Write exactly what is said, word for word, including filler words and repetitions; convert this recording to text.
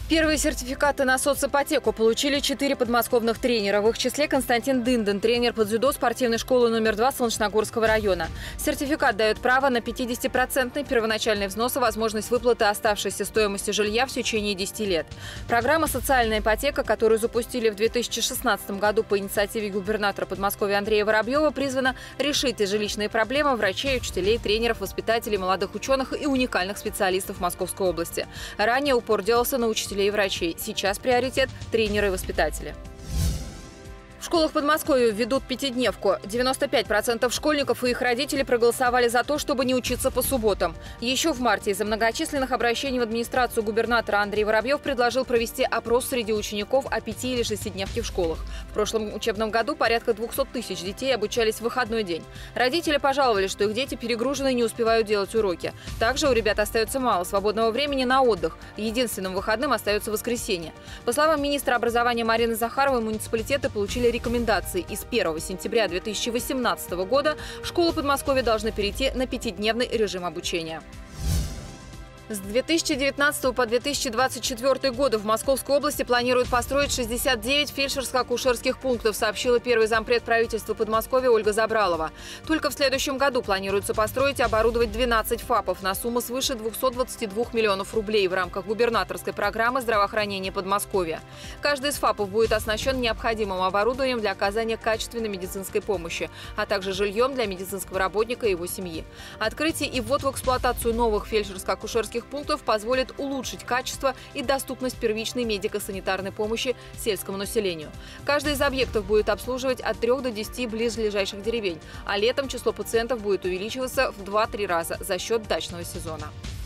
Первые сертификаты на соципотеку получили четыре подмосковных тренера. В их числе Константин Дындин, тренер по дзюдо спортивной школы номер два Солнечногорского района. Сертификат дает право на пятидесятипроцентный первоначальный взнос и возможность выплаты оставшейся стоимости жилья в течение десяти лет. Программа «Социальная ипотека», которую запустили в две тысячи шестнадцатом году по инициативе губернатора Подмосковья Андрея Воробьева, призвана решить жилищные проблемы врачей, учителей, тренеров, воспитателей, молодых ученых и уникальных специалистов Московской области. Ранее упор делался на учителей и врачей. Сейчас приоритет – тренеры и воспитатели. В школах Подмосковья введут пятидневку. девяносто пять процентов школьников и их родители проголосовали за то, чтобы не учиться по субботам. Еще в марте из-за многочисленных обращений в администрацию губернатора Андрей Воробьев предложил провести опрос среди учеников о пяти- или шестидневке в школах. В прошлом учебном году порядка двухсот тысяч детей обучались в выходной день. Родители пожаловались, что их дети перегружены и не успевают делать уроки. Также у ребят остается мало свободного времени на отдых. Единственным выходным остается воскресенье. По словам министра образования Марины Захаровой, муниципалитеты получили рекомендации. И с первого сентября две тысячи восемнадцатого года школы Подмосковья должны перейти на пятидневный режим обучения. С две тысячи девятнадцатого по две тысячи двадцать четвёртый годы в Московской области планируют построить шестьдесят девять фельдшерско-акушерских пунктов, сообщила первый зампред правительства Подмосковья Ольга Забралова. Только в следующем году планируется построить и оборудовать двенадцать ФАПов на сумму свыше двухсот двадцати двух миллионов рублей в рамках губернаторской программы здравоохранения Подмосковья. Каждый из ФАПов будет оснащен необходимым оборудованием для оказания качественной медицинской помощи, а также жильем для медицинского работника и его семьи. Открытие и ввод в эксплуатацию новых фельдшерско-акушерских пунктов позволит улучшить качество и доступность первичной медико-санитарной помощи сельскому населению. Каждый из объектов будет обслуживать от трёх до десяти близлежащих деревень, а летом число пациентов будет увеличиваться в два-три раза за счет дачного сезона.